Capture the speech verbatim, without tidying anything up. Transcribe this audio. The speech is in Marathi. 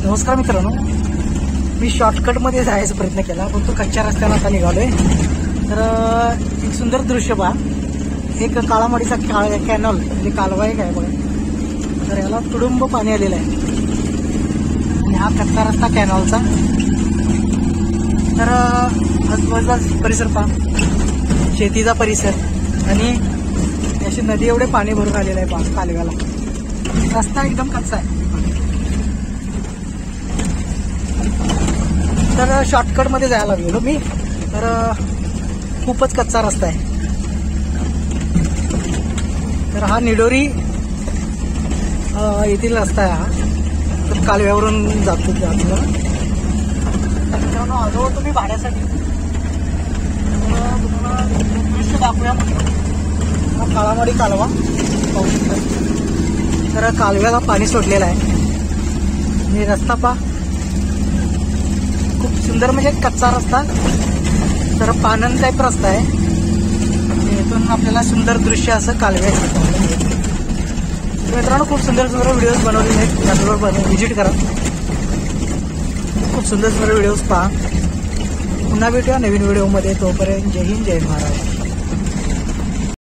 नमस्कार मित्रांनो, मी शॉर्टकटमध्ये जायचा प्रयत्न केला पण तो कच्च्या रस्त्यानं आता निघालोय. तर एक सुंदर दृश्य पहा. एक काळामाडीचा काळ कॅनल म्हणजे कालवा एक आहे बघा. तर याला तुडुंब पाणी आलेलं आहे आणि हा कच्चा रस्ता कॅनलचा. तर आजूबाजूचा परिसर पहा, शेतीचा परिसर आणि अशी नदी एवढे पाणी भरून आलेलं आहे पहा कालव्याला. रस्ता एकदम कच्चा आहे. तर शॉर्टकटमध्ये जायला लागलेलो मी. तर खूपच कच्चा रस्ता आहे. तर हा निडोरी येथील रस्ता आहे. हा तर कालव्यावरून जातो जातो मित्रांनो. आलो होतो मी भाड्यासाठी. तुम्हाला दृश्य दाखवूया हा काळामाडी कालवा पाहू शकता. तर कालव्याला पाणी सोडलेलं आहे आणि रस्ता पहा खूप सुंदर, म्हणजे कच्चा रस्ता. तर पानन टाईप रस्ता आहे. इथून आपल्याला सुंदर दृश्य असं कालव्या मित्रांनो. खूप सुंदर सुंदर व्हिडिओज बनवलेले आहेत. चॅनलवर बनव व्हिजिट करा. खूप सुंदर सुंदर व्हिडिओज पहा. पुन्हा भेटूया नवीन व्हिडिओमध्ये. तोपर्यंत जय हिंद, जय महाराष्ट्र.